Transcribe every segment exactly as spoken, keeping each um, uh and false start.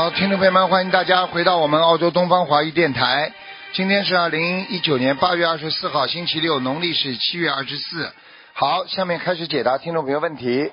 好，听众朋友们，欢迎大家回到我们澳洲东方华语电台。今天是二零一九年八月二十四号，星期六，农历是七月二十四。好，下面开始解答听众朋友问题。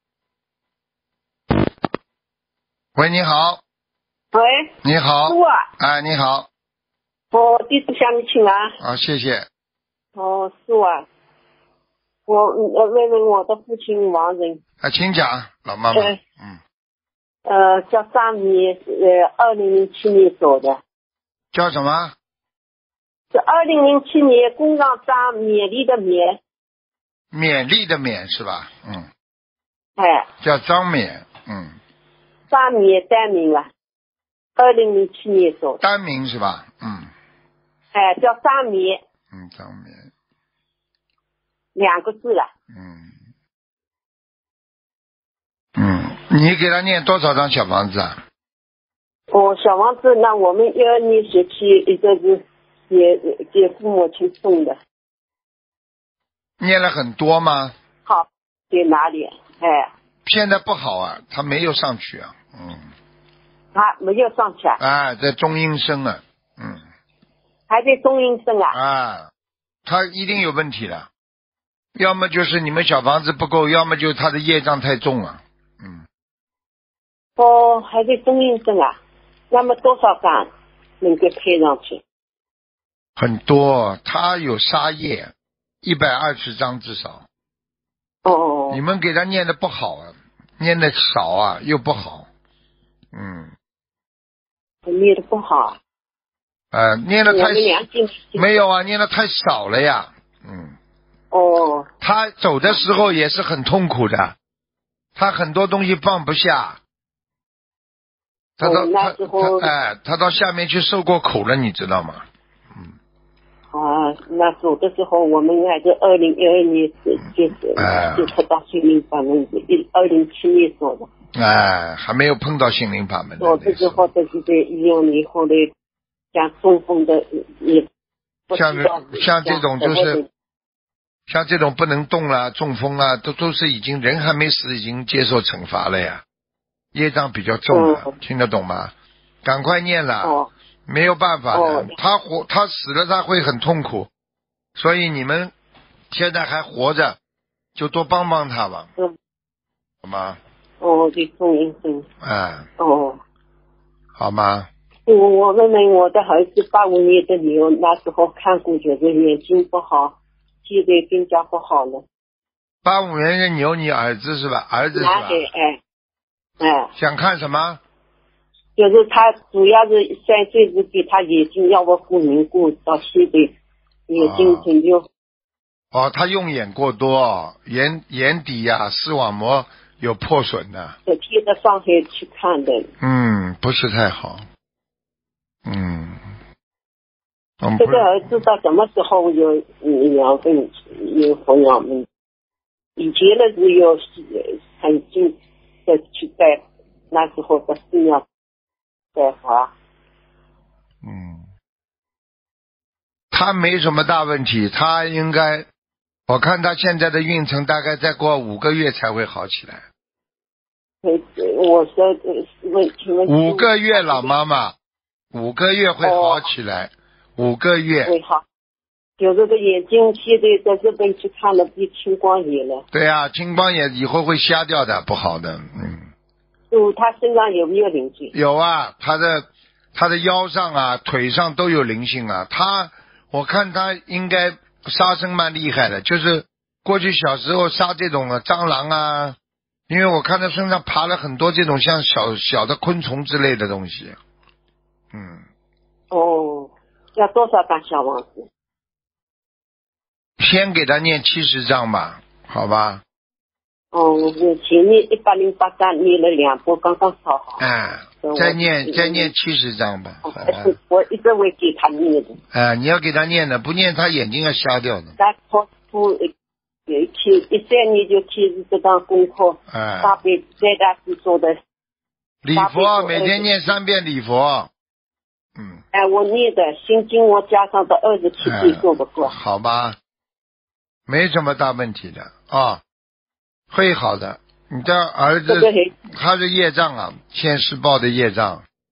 喂，你好。 喂。 你好。 师傅啊。 哎，你好。 我弟子向你请安。 啊，谢谢。 哦，师傅啊，我呃问问我的父亲亡人。 啊，请讲，老妈妈。 呃、 嗯。 呃，叫张米，呃，二零零七年走的。 叫什么？ 是二零零七年工厂张勉励的勉。 勉励的勉是吧？嗯。 哎。 叫张勉，嗯。 张勉单名啊，二零零七年走的。 单名是吧？嗯。 哎，叫张勉。 嗯，张勉。 两个字了。 嗯。嗯，你给他念多少张小房子啊？ 哦，小房子，那我们一二年学期一个是给给父母亲送的。 念了很多吗？ 好，在哪里？哎。 现在不好啊，他没有上去啊，嗯。 啊，没有上去啊？ 啊，在中阴身啊，嗯。 还在中阴身啊？ 啊，他一定有问题的，要么就是你们小房子不够，要么就是他的业障太重了，嗯。 哦，还在中阴身啊？那么多少张能够配上去？ 很多，他有杀业，一百二十张至少。 哦。 你们给他念的不好啊，念的少啊，又不好，嗯。 念的不好。 呃，念的太没有啊，念的太少了呀，嗯。 哦。 他走的时候也是很痛苦的，他很多东西放不下。他到、 哦、那时候他哎，他到下面去受过苦了，你知道吗？嗯。 啊，那走的时候我们还是二零一二年就是哎就碰到心灵法门，一二零七年走的。 哎，还没有碰到心灵法门。 走的时候都是在医院里，后来像中风的也。 像像这种就是像这种不能动了，中风啊，都都是已经人还没死，已经接受惩罚了呀。业障比较重了，嗯、听得懂吗？赶快念了， 哦、 没有办法的。 哦、 他活，他死了，他会很痛苦，所以你们现在还活着，就多帮帮他吧， 嗯、 好吗？ 哦，对，中阴身。 哎。 哦。 好吗？ 我我问问我的儿子八五年的牛，那时候看过觉得眼睛不好，现在更加不好了。 八五年的牛，你儿子是吧？儿子是吧？ 哎。哎， 想看什么？ 就是他主要是三岁时给他眼睛要我复明过，到现在眼睛成就。 哦, 哦，他用眼过多，眼眼底呀、啊、视网膜有破损的。 昨天到上海去看的。 嗯，不是太好。嗯。 这个儿子到什么时候有两份有抚养门？以前的是有很近。再去带，那时候的寺庙带法。 嗯，他没什么大问题，他应该，我看他现在的运程大概再过五个月才会好起来。 我说问请问五个月，老妈妈，五个月会好起来，哦、五个月会好。有这个眼睛现在在日本去看了，比青光眼了。 对啊，青光眼以后会瞎掉的，不好的，嗯。 就他身上有没有灵性？ 有啊，他的他的腰上啊、腿上都有灵性啊。他，我看他应该杀生蛮厉害的，就是过去小时候杀这种啊蟑螂啊，因为我看他身上爬了很多这种像小小的昆虫之类的东西。嗯。 哦，要多少张小王子？ 先给他念七十章吧，好吧？ 哦，我前面一百零八章念了两波，刚刚烧好。 哎，再念再念七十章吧。 哦、我一直会给他念的。 哎，你要给他念的，不念他眼睛要瞎掉的。 他托付有一天一三年就开始这档功课， 哎， 大悲在大师做的。 礼佛每天念三遍礼佛。嗯。 哎，我念的心经，我加上的二十七遍做不过。 好吧。没什么大问题的啊、哦，会好的。你的儿子他是业障啊，现世报的业障。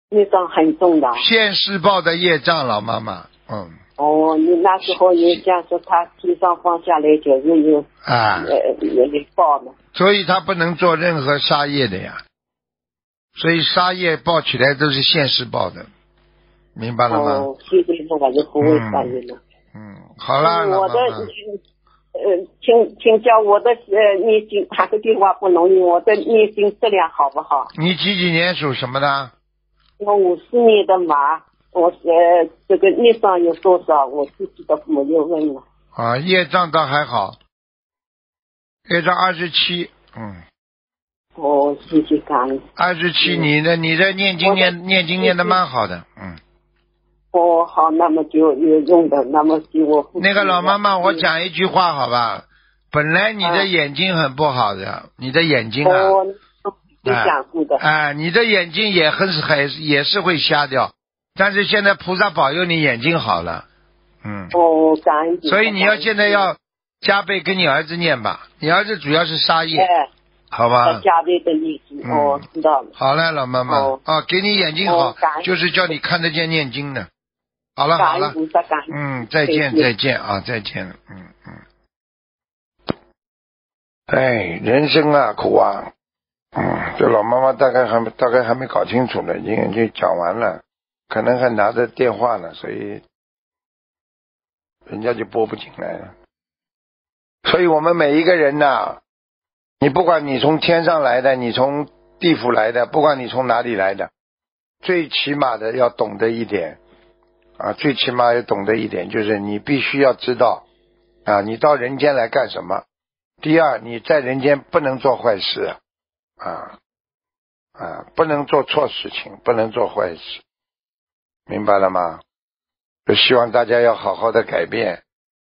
业障很重的。 现世报的业障，老妈妈，嗯。 哦，你那时候也讲说他提上放下来就是有啊， 呃有有报嘛。 所以他不能做任何杀业的呀。所以杀业报起来都是现世报的，明白了吗？ 哦，现在我就不会杀业了。 嗯，嗯好了， 我的老妈妈呃，请请教我的呃念经打个电话不容易，我的念经质量好不好？ 你几几年属什么的？ 我五四年的马，我呃这个孽障有多少，我自己都没有问了。 啊，业障倒还好，业障二十七，嗯。 哦，谢谢感恩。 二十七，你的你的念经念念经念的蛮好的，嗯。 哦，好，那么就有用的，那么给我。 那个老妈妈，我讲一句话好吧？本来你的眼睛很不好的，啊、你的眼睛啊。 哦，你讲过的。 哎、啊，你的眼睛也很还也是会瞎掉，但是现在菩萨保佑你眼睛好了，嗯。 哦，感恩。 所以你要现在要加倍跟你儿子念吧，你儿子主要是杀业。 哎。 好吧， 加倍的念经、嗯、哦，知道了。 好嘞，老妈妈， 哦， 啊，给你眼睛好， 哦、 就是叫你看得见念经的。好了好了，嗯，再见再见啊，再见，嗯嗯。哎，人生啊苦啊，嗯，这老妈妈大概还大概还没搞清楚呢，已经就讲完了，可能还拿着电话呢，所以人家就拨不进来了。所以我们每一个人呐。你不管你从天上来的，你从地府来的，不管你从哪里来的，最起码的要懂得一点啊，最起码要懂得一点，就是你必须要知道啊，你到人间来干什么。第二，你在人间不能做坏事啊啊，不能做错事情，不能做坏事，明白了吗？就希望大家要好好的改变，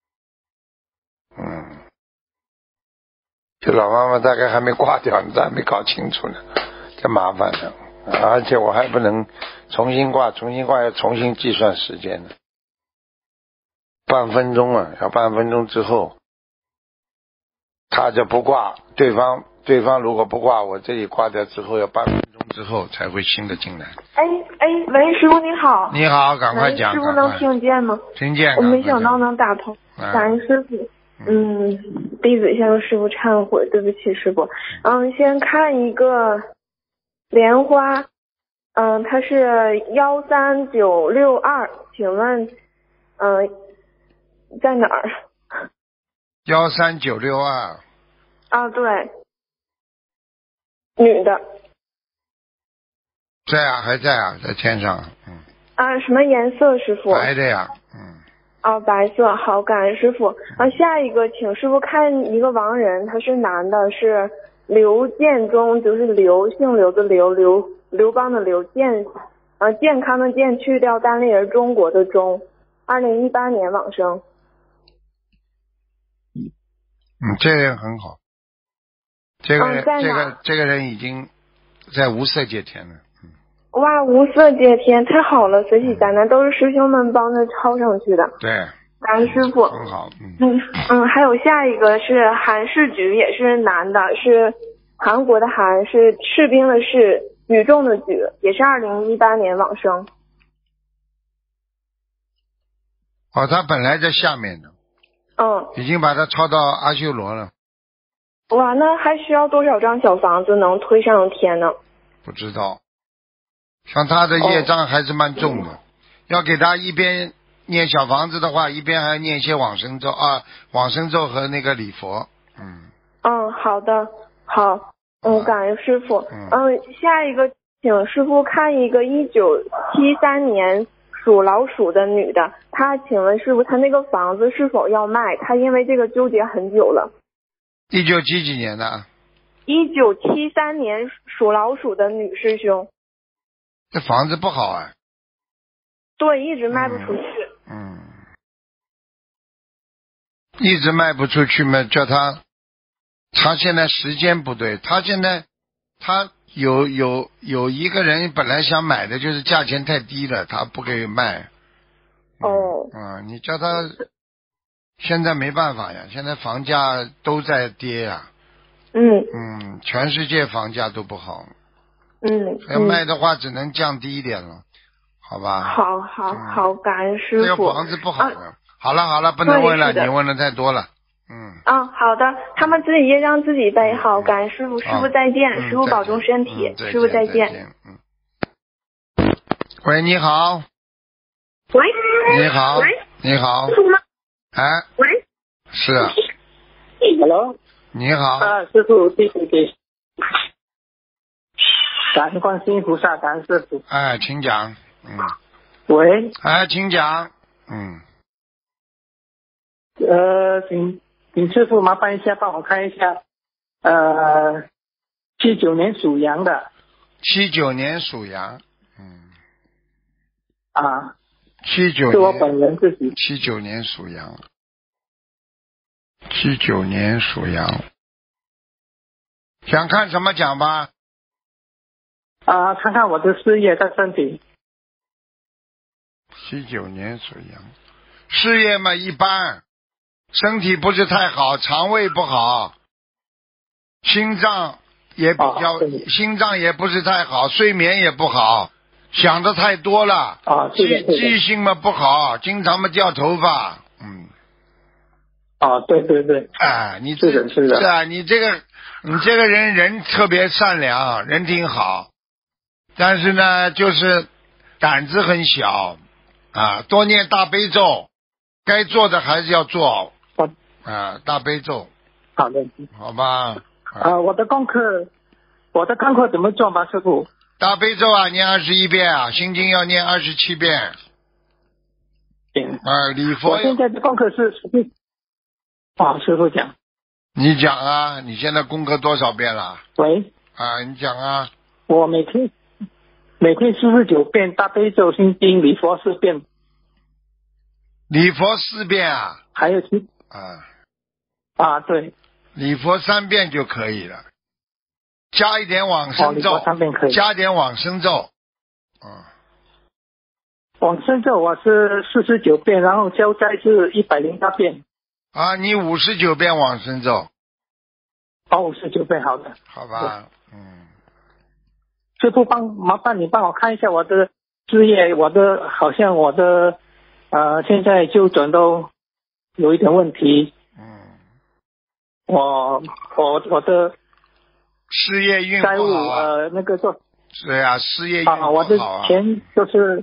嗯。这老妈妈大概还没挂掉，你这还没搞清楚呢，这麻烦了。而且我还不能重新挂，重新挂要重新计算时间呢，半分钟啊，要半分钟之后，他就不挂，对方对方如果不挂，我这里挂掉之后要半分钟之后才会新的进来。 哎哎，喂，师傅您好。 你好，赶快讲。 师傅能听见吗？ 听见。 我没想到能打通，感恩师傅。嗯，弟子向师傅忏悔，对不起师傅。嗯，先看一个莲花，嗯，它是幺三九六二，请问，嗯，在哪儿？ 幺三九六二。 啊，对，女的。 在啊，还在啊，在天上。嗯。 啊，什么颜色，师傅？ 白的呀，嗯。 哦，白色，好，感恩师傅。啊，下一个，请师傅看一个亡人，他是男的，是刘建忠，就是刘，姓刘的刘，刘刘邦的刘，健，啊，健康的健，去掉单立人中国的中，二零一八年往生。 嗯，这个人很好，这个人、 嗯、 这个这个人已经在无色界天了。 哇，无色界天，太好了，随喜灾难都是师兄们帮着抄上去的。 对， 感恩师傅。 很好，嗯嗯嗯，还有下一个是韩世举，也是男的，是韩国的韩，是士兵的士，举重的举，也是二零一八年往生。 哦，他本来在下面的。 嗯。 已经把他抄到阿修罗了。 哇，那还需要多少张小房子能推上天呢？ 不知道。像他的业障还是蛮重的，哦、要给他一边念小房子的话，一边还念一些往生咒啊，往生咒和那个礼佛。嗯。 嗯，好的，好，嗯，感恩师傅。嗯, 嗯，下一个，请师傅看一个一九七三年属老鼠的女的，她请问师傅，她那个房子是否要卖？她因为这个纠结很久了。 一九几几年的？ 一九七三年属老鼠的女师兄。 这房子不好啊。 对，一直卖不出去。 嗯。嗯一直卖不出去嘛，叫他，他现在时间不对，他现在他有有有一个人本来想买的，就是价钱太低了，他不给卖。 哦。 嗯，嗯你叫他，现在没办法呀，现在房价都在跌呀。 嗯。 嗯，全世界房价都不好。 嗯。 要卖的话只能降低一点了，好吧？ 好好好，感恩师傅。 这个房子不好的。啊、好了好了，不能问了，你问的太多了。嗯。 啊，好的，他们自己业障自己背好，感恩师傅，师傅再见，师傅保重身体，师傅再见。 嗯。喂，你好。 喂。 你好。 喂。 你好。 师傅吗？ 哎。 喂。 是。 Hello。 你好。 啊，师傅，对对对。感恩观世音菩萨，感恩师傅。 哎，请讲。嗯。 喂。 哎，请讲。嗯。 呃，请请师傅麻烦一下，帮我看一下，呃，七九年属羊的。 七九年属羊。嗯。 啊。 七九年。 是我本人自己。 七九年属羊。七九年属羊。想看什么讲吧？ 啊，看看我的事业跟身体。 七九年属羊，事业嘛一般，身体不是太好，肠胃不好，心脏也比较， 哦、 心脏也不是太好，睡眠也不好，想的太多了， 啊， 记记性嘛不好，经常嘛掉头发，嗯。 啊，对对对。 哎，你这是的，是的。 是啊，你这个你这个人人特别善良，人挺好，但是呢，就是胆子很小。啊，多念大悲咒，该做的还是要做。啊，大悲咒。 好的。 好吧。 啊，啊我的功课，我的功课怎么做吧，师傅？ 大悲咒啊，念二十一遍啊，心经要念二十七遍。 行。 啊，礼佛。 我现在的功课是是。啊，师傅讲。 你讲啊，你现在功课多少遍了？ 喂。 啊，你讲啊。 我每天。每天四十九遍大悲咒心经，礼佛四遍。 礼佛四遍啊？ 还有其啊啊对。 礼佛三遍就可以了，加一点往生咒。 哦、三遍可以。 加点往生咒。嗯。 往生咒我是四十九遍，然后消灾是一百零八遍。 啊，你五十九遍往生咒。 哦，五十九遍，好的。 好吧，嗯。 师傅帮麻烦你帮我看一下我的事业，我的好像我的呃现在就诊都有一点问题。 嗯。 我我我的事业运不好、啊、 债务呃那个做。 对啊，事业运不好、啊、 我的钱就是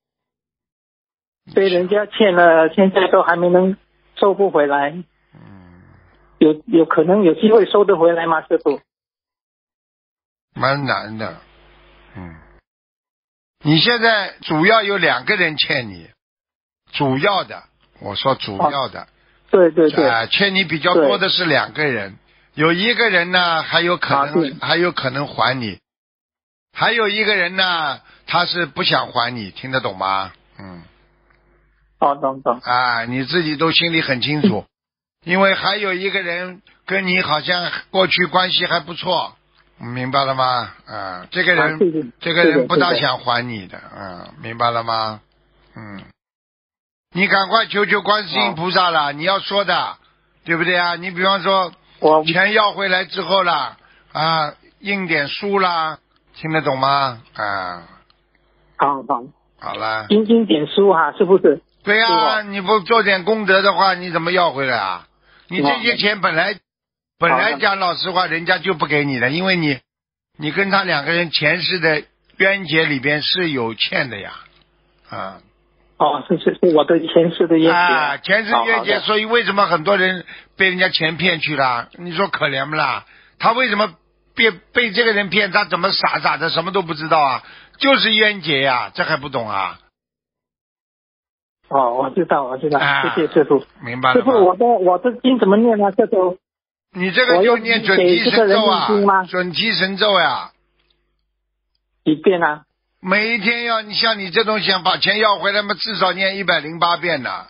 被人家欠了，现在都还没能收不回来。 嗯。 有有可能有机会收得回来吗，师傅？ 蛮难的。嗯，你现在主要有两个人欠你，主要的，我说主要的， 哦、对对对， 啊、呃，欠你比较多的是两个人，有一个人呢还有可能、啊、还有可能还你，还有一个人呢他是不想还你，听得懂吗？嗯， 哦，懂懂啊，你自己都心里很清楚，因为还有一个人跟你好像过去关系还不错。明白了吗？啊，这个人， 啊、对对这个人不大想还你的，嗯，明白了吗？嗯，你赶快求求观世音菩萨了，你要说的，对不对啊？你比方说， 我钱要回来之后了，啊，印点书啦，听得懂吗？啊， 好好， 好了， 印印点书哈、啊，是不是？ 对呀、啊，你不做点功德的话，你怎么要回来啊？你这些钱本来。本来讲老实话，人家就不给你的，因为你，你跟他两个人前世的冤结里边是有欠的呀，啊。 哦，是是是，我的前世的冤结。 啊，前世冤结，所以为什么很多人被人家钱骗去了？你说可怜不啦？他为什么被被这个人骗？他怎么傻傻的什么都不知道啊？就是冤结呀，这还不懂啊？ 哦，我知道，我知道， 啊、 谢谢师傅。 明白了。 师傅，我的我的经怎么念呢？这个。 你这个就念准提神咒啊，准提神咒呀， 几遍啊？ 每一天要你像你这种想把钱要回来嘛，至少念一百零八遍呢。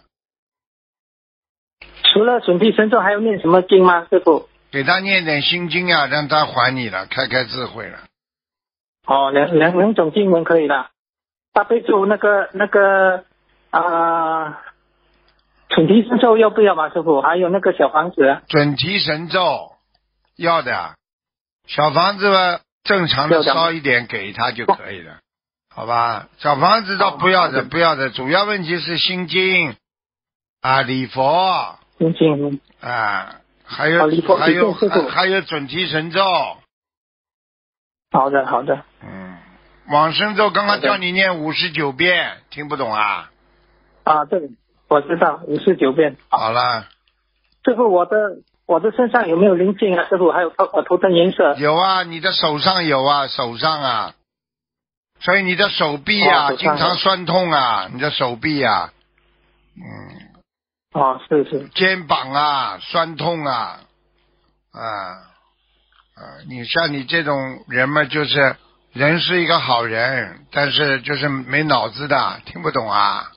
除了准提神咒，还要念什么经吗，师傅？ 给他念点心经啊，让他还你了，开开智慧了。 哦，两两两种经文可以了。大悲咒那个那个啊。呃准提神咒要不要嘛，师傅？还有那个小房子。 准提神咒要的，小房子正常的烧一点给他就可以了，好吧？小房子倒不要的，不要的，主要问题是心经啊，礼佛， 心经啊，还有还有还有准提神咒。 好的好的。 嗯，往生咒刚刚叫你念五十九遍，听不懂啊？ 啊，对，我知道五十九遍。 好了。 师傅，我的我的身上有没有灵性啊？师傅，还有我头灯颜色。 有啊，你的手上有啊，手上啊，所以你的手臂啊，哦、经常酸痛啊，你的手臂啊，嗯。 哦，是是。 肩膀啊，酸痛啊，啊啊！你像你这种人嘛，就是人是一个好人，但是就是没脑子的，听不懂啊。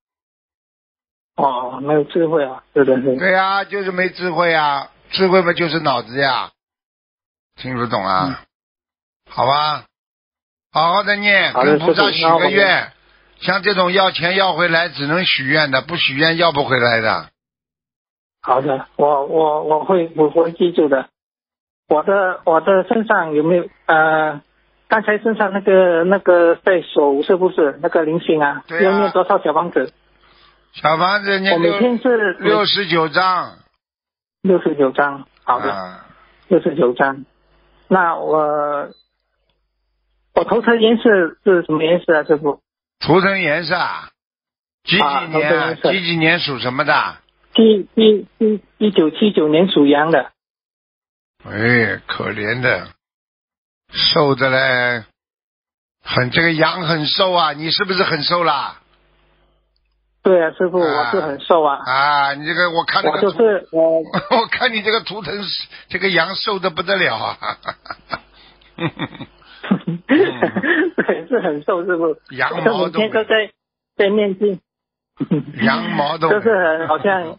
哦，没有智慧啊，是的，是的。 对呀、啊，就是没智慧啊，智慧嘛就是脑子呀，听不懂啊？嗯、好吧，好好的念，跟菩萨许个愿。像这种要钱要回来，只能许愿的，不许愿要不回来的。 好的，我我我会我会记住的。我的我的身上有没有呃，刚才身上那个那个在手是不是那个灵性啊？ 对啊。 要念多少小房子？ 小房子念我每天是六十九张。 六十九张，好的，六十九张。那我我头层颜色是什么颜色啊，师傅？ 图腾颜色啊？几几年啊？几几年属什么的？ 一一一一九七九年属羊的。 哎，可怜的，瘦的嘞，很这个羊很瘦啊，你是不是很瘦啦？ 对啊，师傅，啊、我是很瘦啊。 啊，你这个我看那个我就是我， 我看你这个图腾，这个羊瘦的不得了啊。 对，是很瘦，师傅。 羊毛都。 每天都在在念经。 羊毛都。 就是很好像，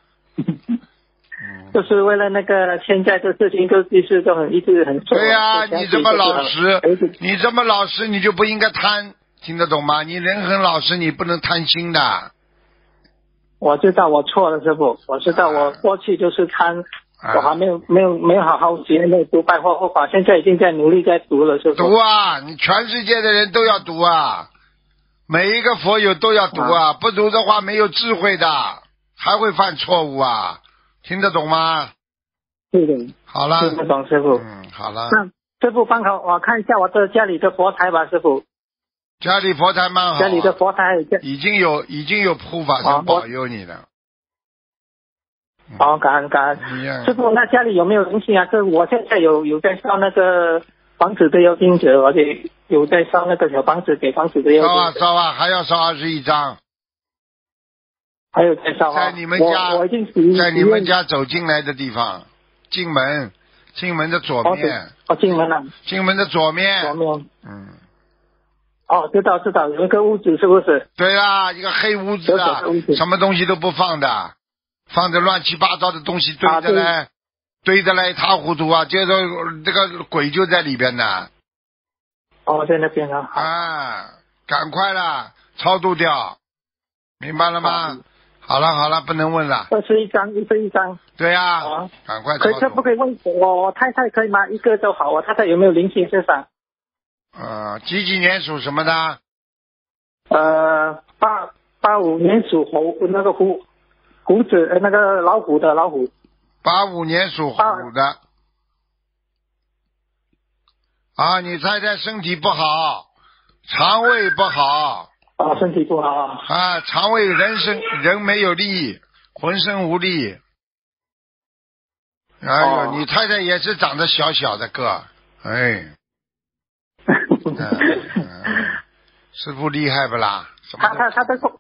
就是为了那个现在的事情，就一直都很一直很瘦。 对呀、啊，你这么老实，你这么老实，你就不应该贪，听得懂吗？你人很老实，你不能贪心的。 我知道我错了，师傅，我知道我过去就是贪。啊、我还没有没有没有好好学那读白话佛法，现在已经在努力在读了，是不是？ 读啊！你全世界的人都要读啊，每一个佛友都要读啊，啊不读的话没有智慧的，还会犯错误啊，听得懂吗？ 对的。 好了。 听得懂，师傅。 嗯，好了。 那师傅帮我我看一下我的家里的佛台吧，师傅。 家里佛台蛮好、啊。 家里的佛台已经有已经有护法神保佑你了。 好、哦，感恩感恩。师傅，那家里有没有灵性啊？这我现在有有在烧那个房子的妖精者，而且有在烧那个小房子给房子的妖精者。 烧啊烧啊，还要烧二十一张。 还有在烧啊。 在你们家， 我我已经在你们家走进来的地方，进门，进门的左面。 哦，进门了。 进门的左面。 左面。 嗯。 哦，知道知道，有一个屋子是不是？ 对啦，一个黑屋子啊，什么东西都不放的。放着乱七八糟的东西堆着来、啊、堆着来一塌糊涂啊！接着这个鬼就在里边呢。 哦，在那边啊。 啊，赶快啦，超度掉，明白了吗？啊、好了好了，不能问了。 二十一张，一十一张。 对呀、啊啊， 赶快超度。 可以不可以问我我太太可以吗？一个就好，我太太有没有灵性身上？ 呃，几几年属什么的？ 呃，八八五年属猴，那个虎。虎子呃，那个老虎的老虎， 八五年属虎的啊，你太太身体不好，肠胃不好啊，身体不好啊， 啊，肠胃人身人没有力，浑身无力。哎呦，哦、你太太也是长得小小的个，哎，嗯嗯、师傅厉害不啦？ 他他他的功。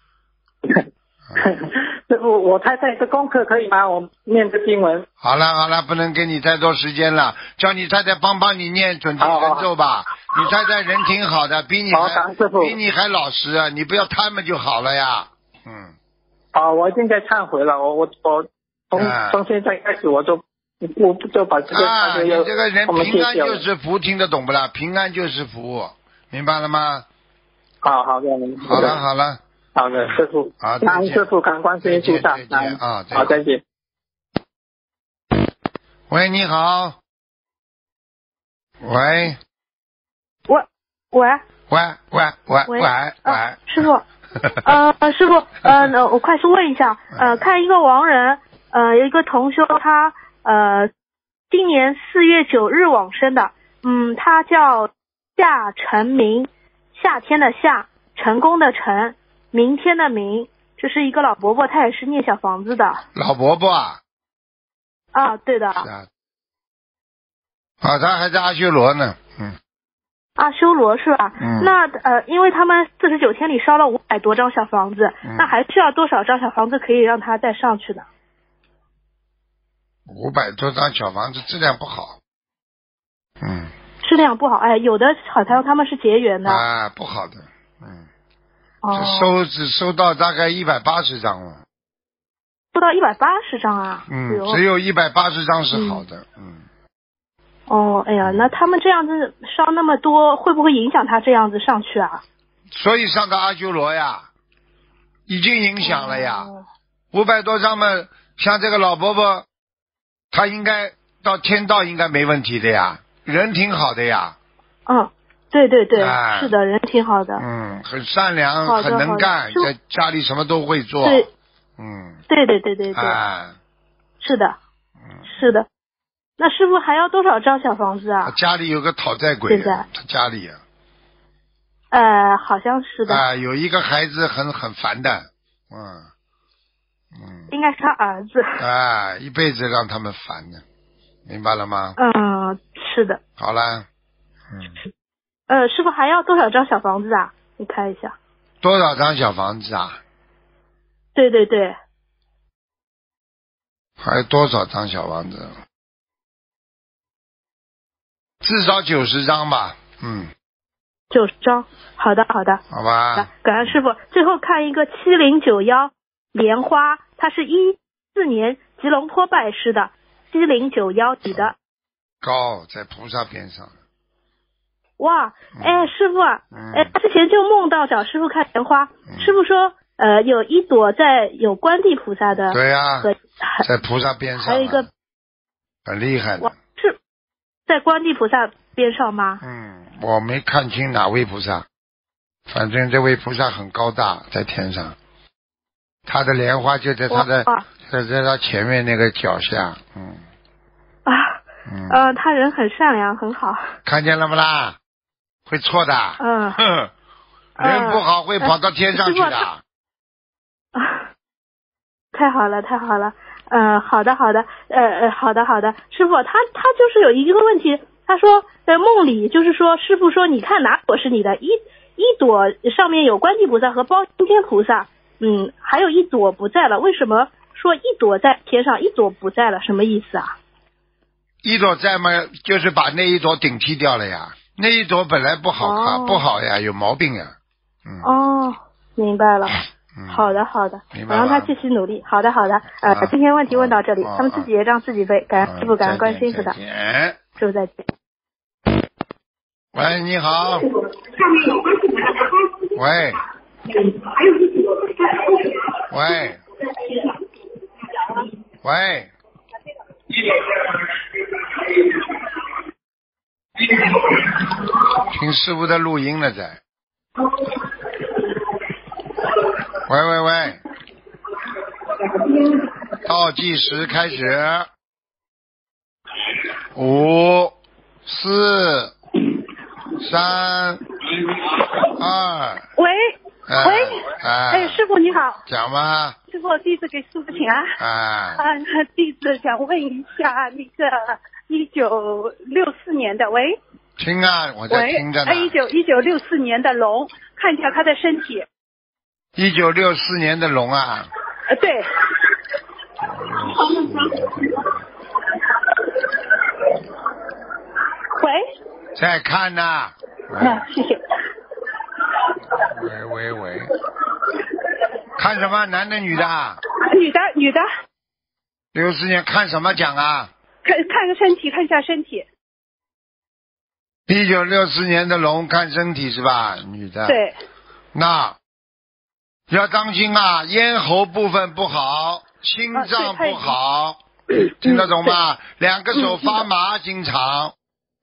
师傅，我太太的功课可以吗？我念个经文。 好了好了，不能给你太多时间了，叫你太太帮帮你念准提神咒吧。你太太人挺好的，比你还比你还老实啊！你不要贪嘛就好了呀。嗯。 啊，我已经在忏悔了，我我我从、啊、从现在开始我就我就把这个啊，你这个人平安就是福，听得懂不啦？平安就是福，明白了吗？ 好好的， 好了好了。 好的，师傅。 好， 感恩师傅，感恩观世音菩萨。 啊， 好，再见。 喂，你好。 喂喂喂喂喂喂喂喂啊喂， 师傅，呃，师傅，呃，那我快速问一下，呃，看一个亡人，呃，有一个同修，他呃，今年四月九日往生的，嗯，他叫夏成明，夏天的夏，成功的成，明天的明，这是一个老伯伯，他也是念小房子的。 老伯伯啊， 啊，对的。 是啊，啊，他还在阿修罗呢，嗯。 阿修罗是吧？ 嗯。 那呃，因为他们四十九天里烧了五百多张小房子， 嗯、 那还需要多少张小房子可以让他再上去呢？ 五百多张小房子质量不好，嗯。 质量不好，哎，有的好像他们是结缘的。 啊，不好的，嗯。 哦。 只收只收到大概一百八十张了。 收到一百八十张啊？ 嗯，只有一百八十张是好的，嗯。嗯哦，哎呀，那他们这样子烧那么多，会不会影响他这样子上去啊？ 所以上到阿修罗呀，已经影响了呀。五百、哦、多张嘛，像这个老伯伯，他应该到天道应该没问题的呀，人挺好的呀。 嗯，对对对， 哎、 是的，人挺好的。 嗯，很善良，很能干，在家里什么都会做。 对， 嗯， 对对对对对， 哎、 是的， 嗯， 是的。那师傅还要多少张小房子啊？ 他家里有个讨债鬼，他家里啊， 呃，好像是的。 啊、呃，有一个孩子很很烦的，嗯嗯。 应该是他儿子。 啊、呃，一辈子让他们烦的，明白了吗？ 嗯，是的。 好了，嗯。 呃，师傅还要多少张小房子啊？你看一下。 多少张小房子啊？ 对对对。 还有多少张小房子？至少九十张吧，嗯， 九十张，好的好的， 好吧。 感恩师傅。最后看一个七零九幺莲花，它是一四年吉隆坡拜师的，七零九幺底的。 高，在菩萨边上。 哇，哎，师傅啊， 嗯、 哎，之前就梦到找师傅看莲花，嗯、师傅说，呃，有一朵在有观地菩萨的， 对呀、啊，在菩萨边上、啊， 还有一个很厉害的。 是在观地菩萨边上吗？ 嗯，我没看清哪位菩萨，反正这位菩萨很高大，在天上，他的莲花就在他的在在他前面那个脚下，嗯。 啊，嗯、呃，他人很善良，很好。 看见了不啦？会错的。 嗯。 哼，人不好会跑到天上去的。 啊、呃，太好了，太好了。呃，好的，好的，呃呃，好的，好的，师傅，他他就是有一个问题，他说在梦里就是说，师傅说，你看哪朵是你的？一一朵上面有观地菩萨和包青天菩萨，嗯，还有一朵不在了，为什么说一朵在天上，一朵不在了？什么意思啊？ 一朵在嘛，就是把那一朵顶替掉了呀，那一朵本来不好看，哦、不好呀，有毛病呀。嗯。 哦，明白了。 嗯、 好的，好的， 我让他继续努力。好的，好的，呃，啊、今天问题问到这里， 啊、 他们自己也让自己背，感恩师傅，感恩观世音菩萨。 师傅再见。 喂，你好。喂。喂。喂。听师傅的录音了在。喂喂喂，倒计时开始，五、四、三、二。 喂、 哎、 喂， 哎、 哎，师傅你好。 讲吧。 师傅，弟子给师傅请安。 啊。 啊，弟子想问一下那个一九六四年的，喂。 听啊，我在听着呢。 喂，一九一九六四年的龙，看一下他的身体。 一九六四年的龙啊。 呃，对。喂。 在看呢。 啊，谢谢。 喂喂喂。看什么？男的女的？ 女的，女的。 六四年看什么讲啊？ 看看个身体，看一下身体。 一九六四年的龙看身体是吧？女的。 对。 那要当心啊，咽喉部分不好，心脏不好，啊、听得懂吗？嗯、两个手发麻，经常。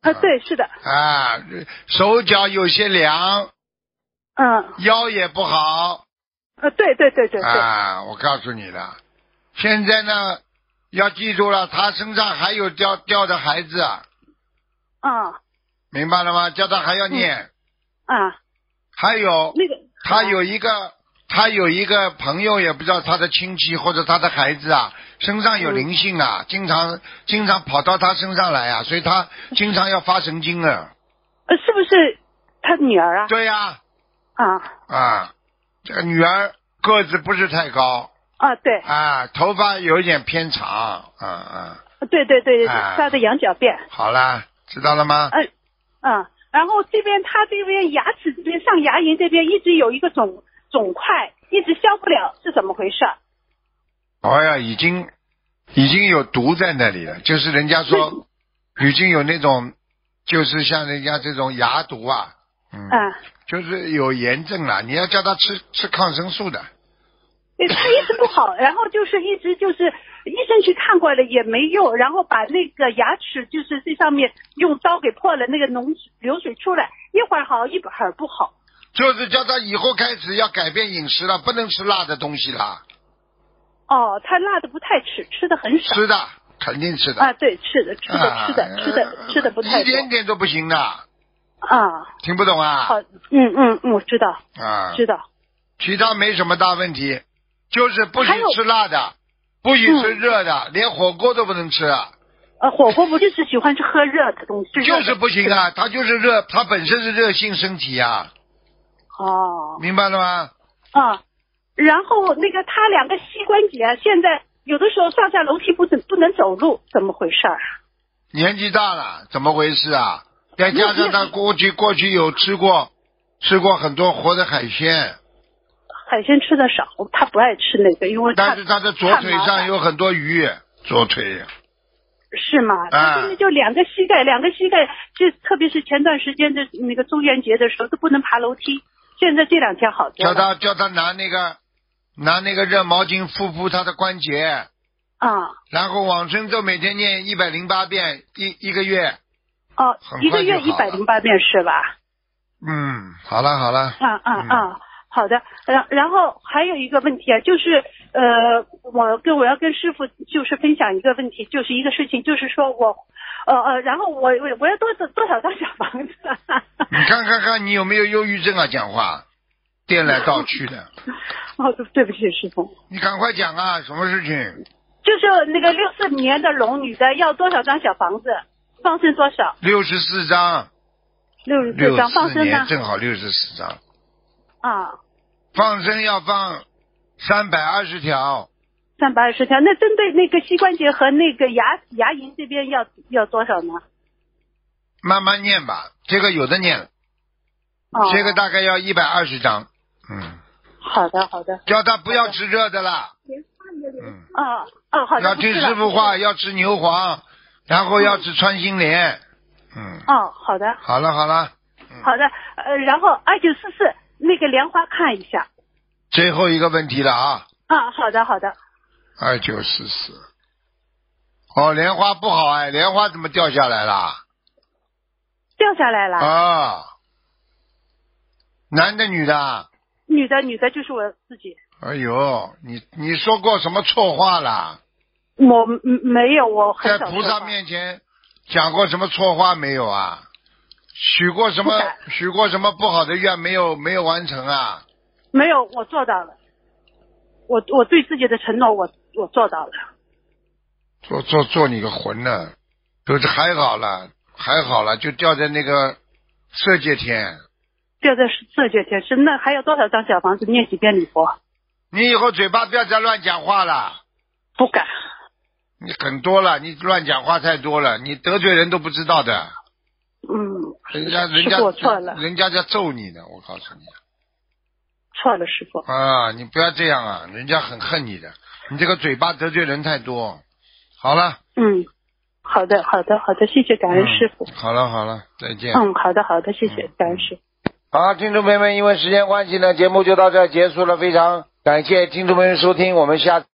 啊，对，是的。 啊，手脚有些凉。 嗯。 腰也不好。 呃，对对对对对。 啊，我告诉你了，现在呢，要记住了，他身上还有掉掉的孩子啊。 啊。 明白了吗？叫他还要念。 嗯、啊。 还有那个， 他有一个。他有一个朋友，也不知道他的亲戚或者他的孩子啊，身上有灵性啊，嗯、经常经常跑到他身上来啊，所以他经常要发神经啊。 呃，是不是他女儿啊？ 对呀、 啊。 啊。啊，这个女儿个子不是太高。 啊，对。 啊，头发有一点偏长。啊啊。 对对对对， 啊、 他的羊角辫。 好了，知道了吗？ 嗯、呃、嗯，然后这边他这边牙齿这边上牙龈这边一直有一个肿。肿块一直消不了，是怎么回事？ 哎呀，已经已经有毒在那里了，就是人家说已经有那种，就是像人家这种牙毒啊，嗯， 啊、 就是有炎症了，你要叫他吃吃抗生素的。 对，他一直不好，然后就是一直就是医生去看过了也没用，然后把那个牙齿就是这上面用刀给破了，那个脓流水出来，一会儿好一会儿不好。 就是叫他以后开始要改变饮食了，不能吃辣的东西了。 哦，他辣的不太吃，吃的很少。 吃的，肯定吃的。 啊，对，吃的，吃的， 啊、 吃的，吃的，吃的不太多。 一点点都不行的。 啊。 听不懂啊？ 好，嗯嗯嗯，我知道。 啊。 知道。 其他没什么大问题，就是不许吃辣的，不许吃热的、嗯，连火锅都不能吃。 呃，火锅不就是喜欢吃喝热的东西？ 就是不行啊，他就是热，他本身是热性身体啊。 哦， 明白了吗？ 啊、嗯，然后那个他两个膝关节啊，现在有的时候上下楼梯不能不能走路，怎么回事啊？ 年纪大了，怎么回事啊？再加上他过去过去有吃过吃过很多活的海鲜， 海鲜吃的少，他不爱吃那个，因为他但是他的左腿上有很多鱼，左腿。 是吗？他现在就两个膝盖，两个膝盖，就特别是前段时间的那个中元节的时候都不能爬楼梯。现在这两天好多了。叫他叫他拿那个拿那个热毛巾敷敷他的关节。 啊、嗯。 然后往生咒每天念一百零八遍，一一个月。 哦，一个月一百零八遍是吧？ 嗯，好了好了。 啊啊啊！好的，然然后还有一个问题啊，就是呃，我跟我要跟师傅就是分享一个问题，就是一个事情，就是说我呃呃，然后我我我要多多少张小房子？ 你看看看你有没有忧郁症啊？讲话颠来倒去的。 哦，对不起，师傅。 你赶快讲啊，什么事情？ 就是那个六四年的龙女的要多少张小房子？放生多少？ 六十四张。 六十四张放生呢？ 正好六十四张。 啊。 放生要放三百二十条。 三百二十条，那针对那个膝关节和那个牙牙龈这边要要多少呢？ 慢慢念吧，这个有的念了。哦。这个大概要一百二十张。嗯。 好的好的。 叫他不要吃热的啦。 嗯。哦哦好的。 要听师傅话，要吃牛黄，然后要吃穿心莲。嗯。 哦，好的。 好了好了。 嗯、好的，呃，然后二九四四那个莲花看一下。 最后一个问题了啊。 啊，好的好的。 二九四四。哦，莲花不好哎，莲花怎么掉下来了？ 掉下来了。 啊。男的女的？ 女的女的，就是我自己。 哎呦，你你说过什么错话了？ 我没有，我很少在菩萨面前讲过什么错话没有啊？许过什么许过什么不好的愿没有没有完成啊？ 没有，我做到了。我我对自己的承诺，我我做到了。 做做做你个魂呢！都是还好了，还好了，就掉在那个色界天。 掉在色界天是那还有多少张小房子？念几遍礼佛？ 你以后嘴巴不要再乱讲话了。 不敢。 你很多了，你乱讲话太多了，你得罪人都不知道的。 嗯。 人家人家我错了， 人家在揍你的，我告诉你。 错了，师傅。 啊，你不要这样啊，人家很恨你的，你这个嘴巴得罪人太多。好了。 嗯，好的，好的，好的，谢谢感恩师傅。 嗯、好了好了，再见。 嗯，好的好的，谢谢、嗯、感恩师傅。 好，听众朋友们，因为时间关系呢，节目就到这儿结束了，非常感谢听众朋友收听，我们下。